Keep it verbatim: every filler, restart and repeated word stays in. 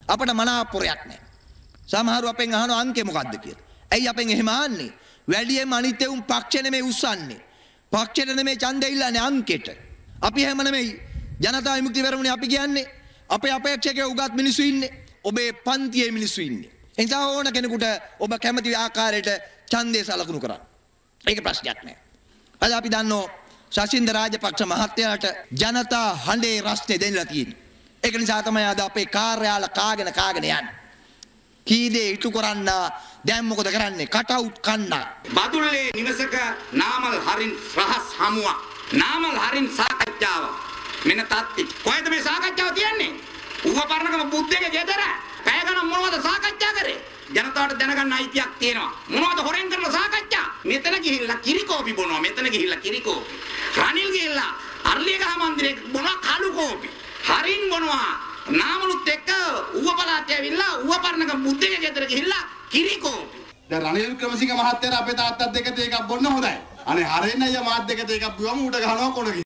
අපට මනාපොරයක් නැහැ. සමහරව අපෙන් අහනවා අංකේ මොකද්ද කියලා. ඇයි අපෙන් එහෙම අහන්නේ? වැඩියෙන්ම අනිත් උන් පක්ෂ නෙමෙයි උස්සන්නේ. පක්ෂෙට නෙමෙයි ඡන්දය ඉල්ලන්නේ අංකෙට. අපි හැම නෙමෙයි ජනතා විමුක්ති පෙරමුණේ අපි කියන්නේ අපේ අපේක්ෂකයෝ උගත් මිනිස්සු ඉන්නේ. ඔබේ පන්තියේ මිනිස්සු ඉන්නේ. ඒ නිසා ඕන කෙනෙකුට ඔබ කැමති ආකාරයට ඡන්දය සලකුණු කරන්න. ඒක ප්‍රශ්නයක් නෑ. අද අපි දන්නෝ ශෂින්ද රාජපක්ෂ මහත්තයාට ජනතා හඬේ රස්නේ දෙන්නලා තියෙන්නේ. ඒක නිසා තමයි අද අපේ කාර්යාල කාගෙන කාගෙන යන්නේ. කී දේ ඉටු කරන්න දැන් මොකද කරන්නේ? කට් අවුට් කන්න. බදුල්ලේ නිවසක නාමල් හරින් රහස් හමුවක්. නාමල් හරින් සාකච්ඡාව. මෙන්න තාත්ති. කොහෙද මේ සාකච්ඡාව තියන්නේ? ඌව පරණකම බුද්ධගේ ගෙදර. පැය ගණන් මොනවද සාකච්ඡා කරේ? ජනතාවට දැනගන්න අයිතියක් තියෙනවා. මොනවද හොරෙන් කරන සාකච්ඡා? මෙතන ගිහිල්ලා කිරිකෝපි බොනවා. මෙතන ගිහිල්ලා කිරිකෝපි. රනිල් ගිහිල්ලා අර්ලියගහ මන්දිරේ බොනවා කළු කෝපි. හරින් බොනවා. නාමලුත් එක්ක ඌව පළාතේ ඇවිල්ලා ඌව පරණකම බුද්ධගේ ගෙදර ගිහිල්ලා කිරිකෝපි. දැන් රනිල් ක්‍රමසිංහ මහත්තයාට අපේ තාත්තත් දෙක තේ එකක් බොන්න හොඳයි. අනේ හරින්න අයියා මාත් දෙක තේ එකක් බිවම ඌට ගහනවා කොන